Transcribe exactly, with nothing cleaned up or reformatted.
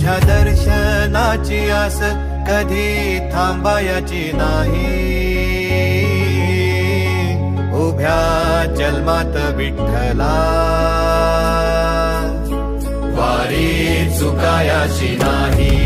तुझ्या दर्शनाची आस कधी थांबायची नाही. उभ्या जन्मात विठ्ठला वारी चुकायाची नाही.